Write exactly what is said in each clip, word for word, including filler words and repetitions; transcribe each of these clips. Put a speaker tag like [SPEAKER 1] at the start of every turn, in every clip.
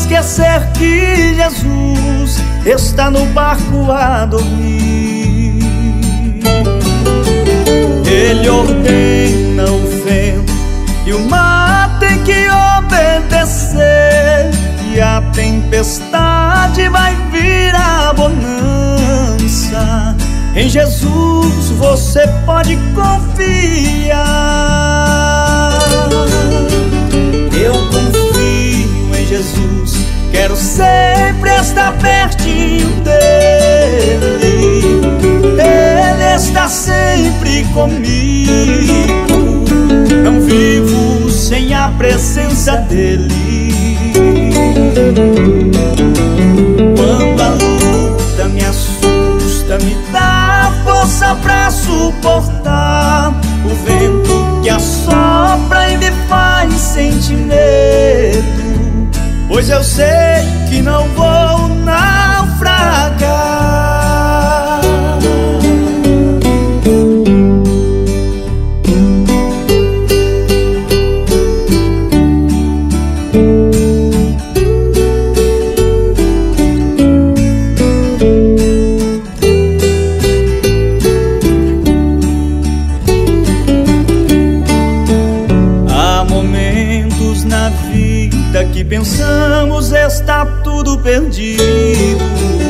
[SPEAKER 1] esquecer que Jesus está no barco a dormir. Ele ordena o vento e o mar tem que obedecer, e a tempestade vai virar bonança. Em Jesus você pode confiar. Eu confio em Jesus, quero sempre estar pertinho dele. Ele está sempre comigo, não vivo sem a presença dele. Quando a luta me assusta, me dá força pra suportar o vento que assopra e me faz sentir medo, pois eu sei que não vou naufragar. Na vida que pensamos está tudo perdido.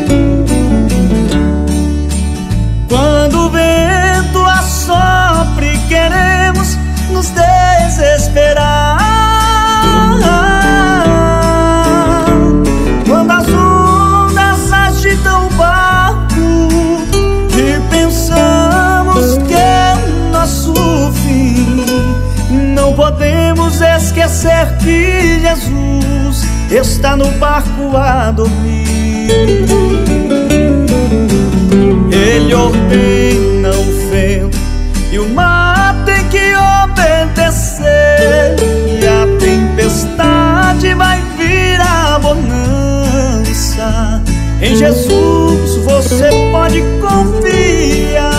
[SPEAKER 1] Quando o vento assopra e queremos nos desesperar, quando as ondas agitam o barco e pensamos que é o nosso fim, não podemos esquecer que Jesus está no barco a dormir. Ele ordena o vento e o mar tem que obedecer, e a tempestade vai virar bonança. Em Jesus você pode confiar.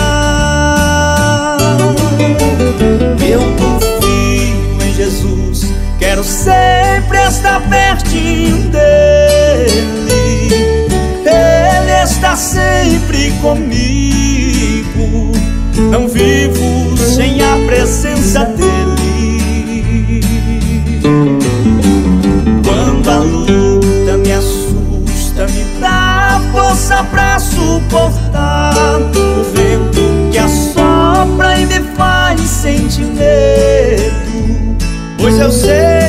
[SPEAKER 1] Eu confio em Jesus, quero sempre estar pertinho dele. Ele está sempre comigo, não vivo sem a presença dele. Quando a luta me assusta, me dá força pra suportar o vento que assopra e me faz sentir medo, pois eu sei